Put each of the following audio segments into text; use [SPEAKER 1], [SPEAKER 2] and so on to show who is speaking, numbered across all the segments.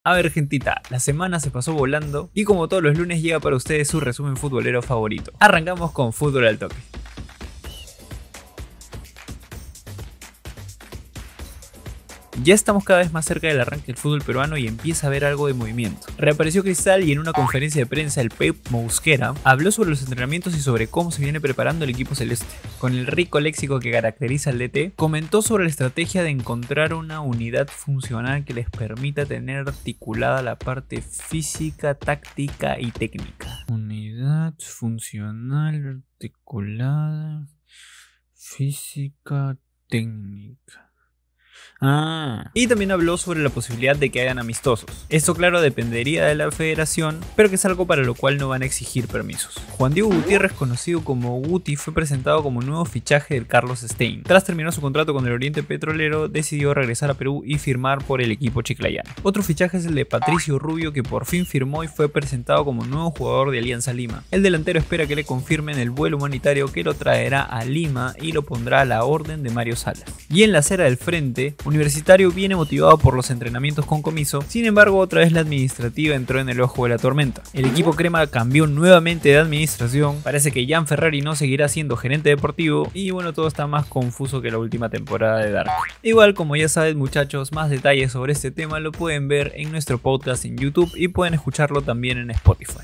[SPEAKER 1] A ver, gentita, la semana se pasó volando y como todos los lunes llega para ustedes su resumen futbolero favorito. Arrancamos con Fútbol al Toque. Ya estamos cada vez más cerca del arranque del fútbol peruano y empieza a haber algo de movimiento. Reapareció Cristal y en una conferencia de prensa el Pep Mosquera habló sobre los entrenamientos y sobre cómo se viene preparando el equipo celeste. Con el rico léxico que caracteriza al DT, comentó sobre la estrategia de encontrar una unidad funcional que les permita tener articulada la parte física, táctica y técnica. Unidad funcional articulada, física, técnica. Y también habló sobre la posibilidad de que hayan amistosos. Esto claro dependería de la federación, pero que es algo para lo cual no van a exigir permisos. Juan Diego Gutiérrez, conocido como Guti, fue presentado como nuevo fichaje del Carlos Stein. Tras terminar su contrato con el Oriente Petrolero, decidió regresar a Perú y firmar por el equipo chiclayano. Otro fichaje es el de Patricio Rubio, que por fin firmó y fue presentado como nuevo jugador de Alianza Lima. El delantero espera que le confirmen el vuelo humanitario que lo traerá a Lima y lo pondrá a la orden de Mario Salas. Y en la acera del frente, Universitario viene motivado por los entrenamientos con Comiso, sin embargo otra vez la administrativa entró en el ojo de la tormenta. El equipo crema cambió nuevamente de administración, parece que Jan Ferrari no seguirá siendo gerente deportivo y bueno, todo está más confuso que la última temporada de Dark. Igual, como ya saben muchachos, más detalles sobre este tema lo pueden ver en nuestro podcast en YouTube y pueden escucharlo también en Spotify.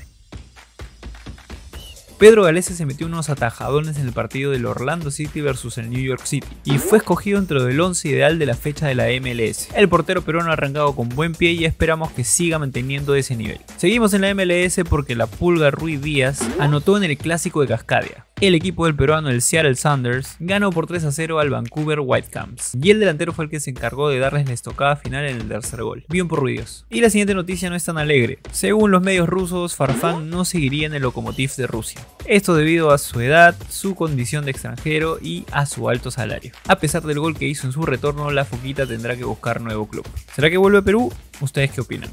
[SPEAKER 1] Pedro Galese se metió unos atajadones en el partido del Orlando City vs el New York City y fue escogido dentro del 11 ideal de la fecha de la MLS. El portero peruano ha arrancado con buen pie y esperamos que siga manteniendo ese nivel. Seguimos en la MLS porque la Pulga Ruiz Díaz anotó en el clásico de Cascadia. El equipo del peruano, el Seattle Sounders, ganó por 3-0 al Vancouver Whitecaps y el delantero fue el que se encargó de darles la estocada final en el tercer gol. Bien por Ruidos. Y la siguiente noticia no es tan alegre. Según los medios rusos, Farfán no seguiría en el Lokomotiv de Rusia. Esto debido a su edad, su condición de extranjero y a su alto salario. A pesar del gol que hizo en su retorno, la Foquita tendrá que buscar nuevo club. ¿Será que vuelve a Perú? ¿Ustedes qué opinan?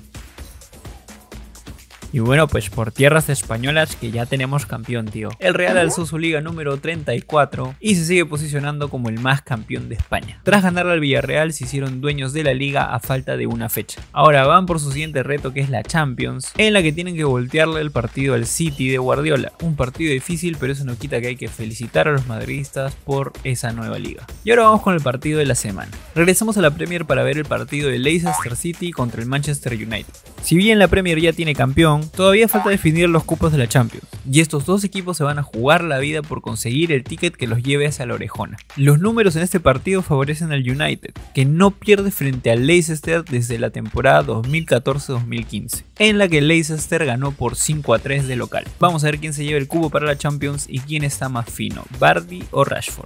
[SPEAKER 1] Y bueno, pues por tierras españolas que ya tenemos campeón, tío. El Real alzó su liga número 34 y se sigue posicionando como el más campeón de España. Tras ganarle al Villarreal se hicieron dueños de la liga a falta de una fecha. Ahora van por su siguiente reto, que es la Champions, en la que tienen que voltearle el partido al City de Guardiola. Un partido difícil, pero eso no quita que hay que felicitar a los madridistas por esa nueva liga. Y ahora vamos con el partido de la semana. Regresamos a la Premier para ver el partido de Leicester City contra el Manchester United. Si bien la Premier ya tiene campeón, todavía falta definir los cupos de la Champions, y estos dos equipos se van a jugar la vida por conseguir el ticket que los lleve hacia la orejona. Los números en este partido favorecen al United, que no pierde frente al Leicester desde la temporada 2014-2015, en la que el Leicester ganó por 5-3 de local. Vamos a ver quién se lleva el cupo para la Champions y quién está más fino, Vardy o Rashford.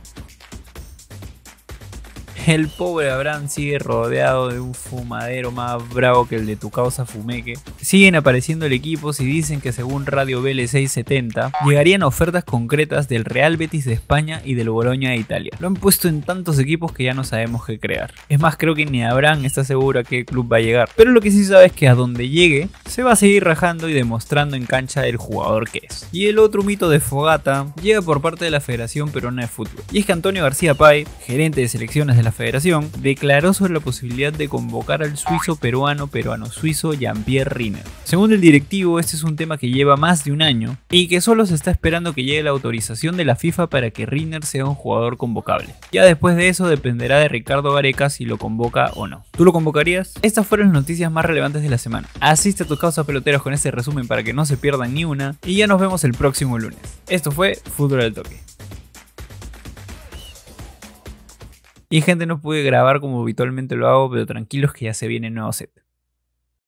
[SPEAKER 1] El pobre Abraham sigue rodeado de un fumadero más bravo que el de tu causa Fumeque. Siguen apareciendo el equipos y dicen que según Radio BL 670 llegarían ofertas concretas del Real Betis de España y del Boloña de Italia. Lo han puesto en tantos equipos que ya no sabemos qué crear. Es más, creo que ni Abraham está seguro a qué club va a llegar. Pero lo que sí sabe es que a donde llegue se va a seguir rajando y demostrando en cancha el jugador que es. Y el otro mito de Fogata llega por parte de la Federación Peruana de Fútbol. Y es que Antonio García Pay, gerente de selecciones de la Federación, declaró sobre la posibilidad de convocar al suizo peruano-suizo Jean-Pierre Riner. Según el directivo, este es un tema que lleva más de un año y que solo se está esperando que llegue la autorización de la FIFA para que Riner sea un jugador convocable. Ya después de eso dependerá de Ricardo Gareca si lo convoca o no. ¿Tú lo convocarías? Estas fueron las noticias más relevantes de la semana. Asiste a tus causas peloteros con este resumen para que no se pierdan ni una y ya nos vemos el próximo lunes. Esto fue Fútbol al Toque. Y gente, no pude grabar como habitualmente lo hago, pero tranquilos que ya se viene el nuevo set.